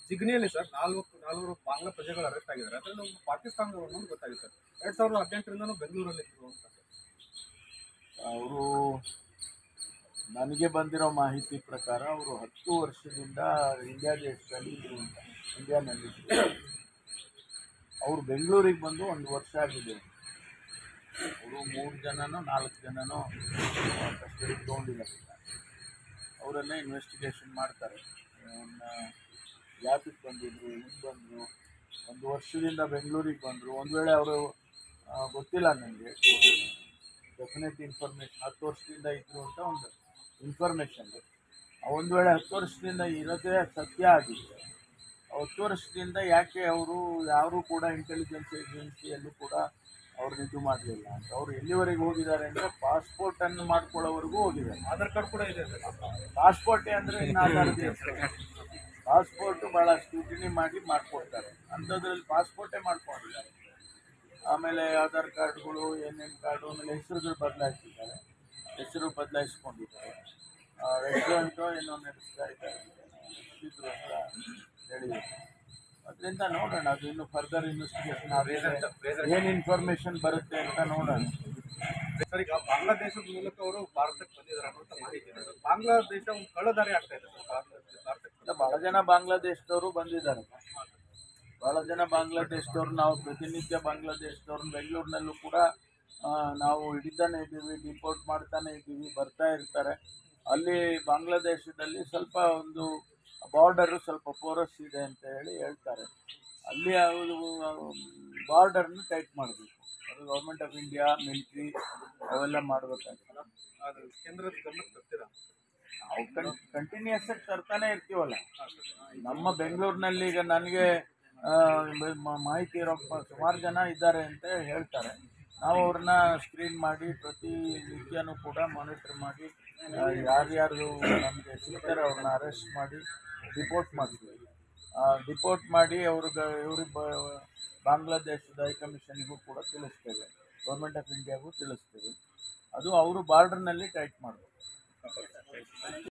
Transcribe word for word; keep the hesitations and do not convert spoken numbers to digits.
ಜಿಗ್ನಿಯಲ್ಲಿ sir ನಾಲ್ಕು ನಾಲ್ವರು ಬಾಂಗ್ಲಾ ಪ್ರಜೆಗಳು ಅರೆಸ್ಟ್ ಆಗಿದ್ದಾರೆ. ಅದರಲ್ಲಿ ಒಂದು ಪಾಕಿಸ್ತಾನದವರು ಅನ್ನೋದು ಗೊತ್ತಾಗಿದೆ ಸರ್. ಎರಡ್ ಸಾವಿರದ ಹದಿನೆಂಟರಿಂದನೂ ಬೆಂಗಳೂರಲ್ಲಿ ಇದ್ರು ಅಂತ ಅವರು ನನಗೆ ಬಂದಿರೋ ಮಾಹಿತಿ ಪ್ರಕಾರ ಅವರು ಹತ್ತು ವರ್ಷದಿಂದ ಇಂಡಿಯಾ ದೇಶದಲ್ಲಿ ಇದ್ರು ಅಂತ ಇಂಡಿಯಾನಲ್ಲಿ ಅವರು ಬೆಂಗಳೂರಿಗೆ ಬಂದು ಒಂದು ವರ್ಷ ಆಗಿದೆ. ಅವರು ಮೂರು ಜನನೋ ನಾಲ್ಕು ಜನನೋ ಕಸ್ಟಡಿಗೆ ತೊಗೊಂಡಿದ್ದಾರೆ. ಅವರನ್ನೇ ಇನ್ವೆಸ್ಟಿಗೇಷನ್ ಮಾಡ್ತಾರೆ. ಯಾತಕ್ಕೆ ಬಂದಿದ್ರು, ಹಿಂಗೆ ಬಂದರು, ಒಂದು ವರ್ಷದಿಂದ ಬೆಂಗಳೂರಿಗೆ ಬಂದರು. ಒಂದು ವೇಳೆ ಅವರು ಗೊತ್ತಿಲ್ಲ ನನಗೆ ಡೆಫಿನೆಟ್ ಇನ್ಫಾರ್ಮೇಷನ್ ಹತ್ತು ವರ್ಷದಿಂದ ಇದ್ದರು ಅಂತ ಒಂದು ಇನ್ಫಾರ್ಮೇಷನ್. ಒಂದು ವೇಳೆ ಹತ್ತು ವರ್ಷದಿಂದ ಇರೋದೇ ಸತ್ಯ ಆಗಿತ್ತು, ಹತ್ತು ವರ್ಷದಿಂದ ಯಾಕೆ ಅವರು ಯಾರೂ ಕೂಡ ಇಂಟೆಲಿಜೆನ್ಸ್ ಏಜೆನ್ಸಿಯಲ್ಲೂ ಕೂಡ ಅವ್ರನ್ನ ಇದು ಮಾಡಲಿಲ್ಲ ಅಂತ. ಅವರು ಎಲ್ಲಿವರೆಗೆ ಹೋಗಿದ್ದಾರೆ ಅಂದರೆ ಪಾಸ್ಪೋರ್ಟನ್ನು ಮಾಡ್ಕೊಳ್ಳೋವರೆಗೂ ಹೋಗಿದ್ದಾರೆ. ಆಧಾರ್ ಕಾರ್ಡ್ ಕೂಡ ಇದೆ ಸರ್. ಪಾಸ್ಪೋರ್ಟೇ ಅಂದರೆ ಇನ್ನು ಆಧಾರ್ ಪಾಸ್ಪೋರ್ಟು ಭಾಳ ಸ್ಕ್ರೂಟಿನಿ ಮಾಡಿ ಮಾಡಿಕೊಡ್ತಾರೆ. ಅಂಥದ್ರಲ್ಲಿ ಪಾಸ್ಪೋರ್ಟೇ ಮಾಡ್ಕೊಂಡಿದ್ದಾರೆ. ಆಮೇಲೆ ಆಧಾರ್ ಕಾರ್ಡ್ಗಳು, ಏನೇನು ಕಾರ್ಡು, ಆಮೇಲೆ ಹೆಸರುಗಳು ಬದಲಾಯಿಸಿದ್ದಾರೆ, ಹೆಸರು ಬದಲಾಯಿಸ್ಕೊಂಡಿದ್ದಾರೆ. ರೆಸ್ಟೋರೆಂಟು ಏನೋ ನಡೆಸ್ತಾ ಇದ್ದಾರೆ ಇದ್ರು ಅಂತ ಹೇಳಿದ್ದಾರೆ. ಅದರಿಂದ ನೋಡೋಣ, ಅದು ಇನ್ನು ಫರ್ದರ್ ಇನ್ವೆಸ್ಟಿಗೇಷನ್ ಆಗಿದೆ, ಏನು ಇನ್ಫಾರ್ಮೇಷನ್ ಬರುತ್ತೆ ಅಂತ ನೋಡೋಣ. ಸರ್, ಈಗ ಬಾಂಗ್ಲಾದೇಶದ ಮೂಲಕ ಅವರು ಭಾರತಕ್ಕೆ ಬಂದಿದ್ದಾರೆ ಅನ್ನೋಂಥ ಮಾಹಿತಿ ಇದೆ ಸರ್. ಬಾಂಗ್ಲಾದೇಶ ಒಂದು ಕಳ್ಳದಾರಿ ಆಗ್ತಾ ಇದೆ ಸರ್ ಭಾರತಕ್ಕೆ. ಭಾಳ ಜನ ಬಾಂಗ್ಲಾದೇಶದವರು ಬಂದಿದ್ದಾರೆ. ಭಾಳ ಜನ ಬಾಂಗ್ಲಾದೇಶದವ್ರು, ನಾವು ಪ್ರತಿನಿತ್ಯ ಬಾಂಗ್ಲಾದೇಶದವ್ರನ್ನ ಬೆಂಗಳೂರಿನಲ್ಲೂ ಕೂಡ ನಾವು ಹಿಡಿತಾನೆ ಇದ್ದೀವಿ, ಡಿಪೋರ್ಟ್ ಮಾಡ್ತಾನೆ ಇದ್ದೀವಿ, ಬರ್ತಾ ಇರ್ತಾರೆ. ಅಲ್ಲಿ ಬಾಂಗ್ಲಾದೇಶದಲ್ಲಿ ಸ್ವಲ್ಪ ಒಂದು ಬಾರ್ಡರು ಸ್ವಲ್ಪ ಪೋರಸ್ ಇದೆ ಅಂತ ಹೇಳಿ ಹೇಳ್ತಾರೆ. ಅಲ್ಲಿ ಅವರು ಬಾರ್ಡರ್ನ ಟೈಟ್ ಮಾಡಬೇಕು. ಅದು ಗೌರ್ಮೆಂಟ್ ಆಫ್ ಇಂಡಿಯಾ, ಮಿಲಿಟ್ರಿ ಅವೆಲ್ಲ ಮಾಡಬೇಕಾಗ್ತದೆ. ಅದು ಕೇಂದ್ರದ ಗಮನಕ್ಕೆ ತರ್ತೀರ? ನಾವು ಕಂ ಕಂಟಿನ್ಯೂಸ್ ಆಗಿ ತರ್ತಾನೆ ಇರ್ತೀವಲ್ಲ. ನಮ್ಮ ಬೆಂಗಳೂರಿನಲ್ಲಿ ಈಗ ನನಗೆ ಮಾಹಿತಿ ಇರೋ ಸುಮಾರು ಜನ ಇದ್ದಾರೆ ಅಂತ ಹೇಳ್ತಾರೆ. ನಾವು ಅವ್ರನ್ನ ಸ್ಕ್ರೀನ್ ಮಾಡಿ ಪ್ರತಿ ನಿತ್ಯನೂ ಕೂಡ ಮಾನಿಟರ್ ಮಾಡಿ ಯಾರ್ಯಾರು ನಮಗೆ ಸಿಗ್ತಾರೆ ಅವ್ರನ್ನ ಅರೆಸ್ಟ್ ಮಾಡಿ ರಿಪೋರ್ಟ್ ಮಾಡ್ತೀವಿ. ರಿಪೋರ್ಟ್ ಮಾಡಿ ಅವ್ರಿಗೆ ಇವ್ರಿಗೆ ಬಾಂಗ್ಲಾದೇಶದ ಹೈಕಮಿಷನ್ಗೂ ಕೂಡ ತಿಳಿಸ್ತೇವೆ, ಗೌರ್ಮೆಂಟ್ ಆಫ್ ಇಂಡಿಯಾಗೂ ತಿಳಿಸ್ತೇವೆ. ಅದು ಅವರು ಬಾರ್ಡರ್ನಲ್ಲಿ ಟೈಟ್ ಮಾಡಬೇಕು.